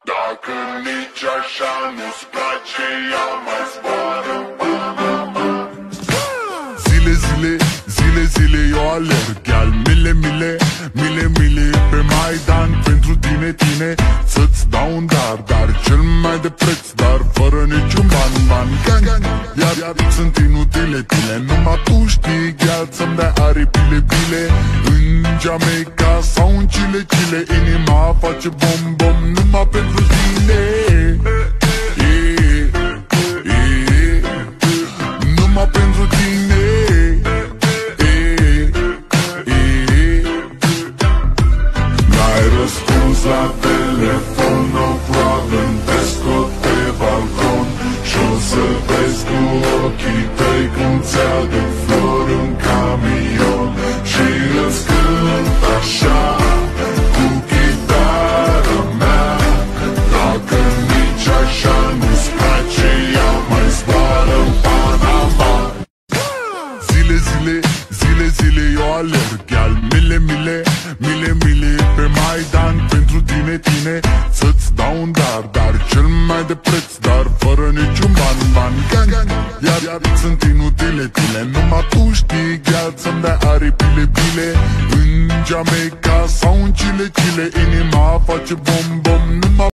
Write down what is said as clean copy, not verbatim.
Dacă nici așa nu-ți place, ea mai zboară în Panama. Zile, zile, zile, zile eu alerg, al mile, mile, mile, mile pe Maidan pentru tine, tine. Să-ți dau un dar, dar cel mai de preț, dar fără niciun ban, ban, gang. Iar sunt inutile tine, numai tu știi, gheal să-mi dai aripile, bile. În Jamaica sau în Chile, Chile, inima face bom, bom, numai pentru tine. Numai pentru tine. N-ai răspuns la telefon, no problem, te scot pe balcon și-o să vezi cu ochii tăi cum ți-aduc flori în camion și îți cânt așa cu chitara mea. Dacă nici așa nu-ți place, ea mai zboară în Panama. Zile, zile, zile, zile eu alerg, al mile, mile, mile, mile pe Maidan pentru tine, tine. Să-ți dau un dar, dar cel mai de preț, dar fără niciun ban, ban, gang. Iar sunt inutile tine, numai tu știi, gheal să-mi dai aripile, bile. În Jamaica sau în Chile, Chile, inima face bom, bom, numai